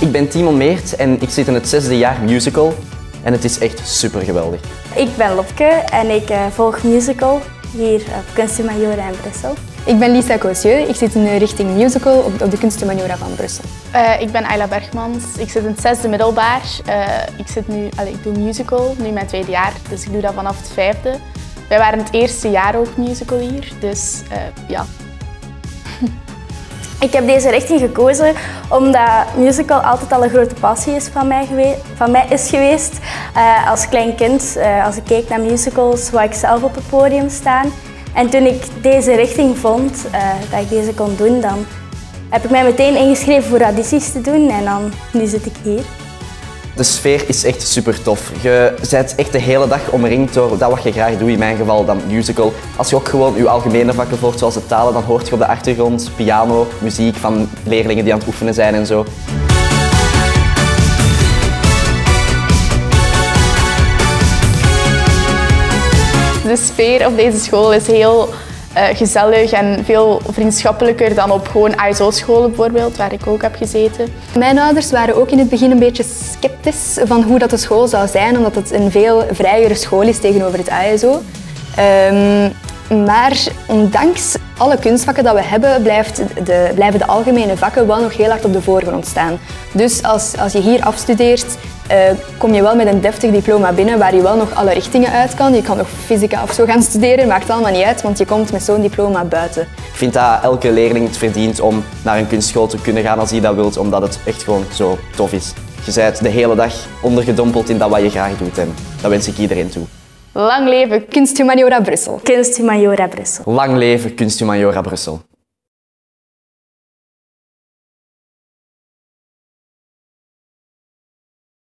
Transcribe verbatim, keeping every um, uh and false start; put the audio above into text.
Ik ben Timon Meert en ik zit in het zesde jaar musical en het is echt super geweldig. Ik ben Lopke en ik uh, volg musical hier op Kunsthumaniora in Brussel. Ik ben Lisa Cosieux, ik zit in de richting musical op, op de Kunsthumaniora van Brussel. Uh, ik ben Ayla Bergmans, ik zit in het zesde middelbaar. Uh, ik, zit nu, allez, ik doe musical, nu mijn tweede jaar, dus ik doe dat vanaf het vijfde. Wij waren het eerste jaar ook musical hier, dus uh, ja. Ik heb deze richting gekozen omdat musical altijd al een grote passie is van mij, geweest, van mij is geweest. Uh, als klein kind, uh, als ik keek naar musicals, wou ik zelf op het podium staan. En toen ik deze richting vond, uh, dat ik deze kon doen, dan heb ik mij meteen ingeschreven voor audities te doen en dan, nu zit ik hier. De sfeer is echt super tof. Je bent echt de hele dag omringd door dat wat je graag doet, in mijn geval dan musical. Als je ook gewoon je algemene vakken volgt, zoals het talen, dan hoort je op de achtergrond piano, muziek van leerlingen die aan het oefenen zijn en zo. De sfeer op deze school is heel uh, gezellig en veel vriendschappelijker dan op gewoon I S O-scholen bijvoorbeeld, waar ik ook heb gezeten. Mijn ouders waren ook in het begin een beetje sceptisch van hoe dat de school zou zijn, omdat het een veel vrijere school is tegenover het I S O. Um, maar ondanks alle kunstvakken dat we hebben, blijft de, blijven de algemene vakken wel nog heel hard op de voorgrond staan. Dus als, als je hier afstudeert, uh, kom je wel met een deftig diploma binnen waar je wel nog alle richtingen uit kan. Je kan nog fysica of zo gaan studeren, maakt allemaal niet uit, want je komt met zo'n diploma buiten. Ik vind dat elke leerling het verdient om naar een kunstschool te kunnen gaan als hij dat wilt, omdat het echt gewoon zo tof is. Je bent de hele dag ondergedompeld in dat wat je graag doet en dat wens ik iedereen toe. Lang leven Kunsthumaniora Brussel. Kunsthumaniora Brussel. Lang leven Kunsthumaniora Brussel.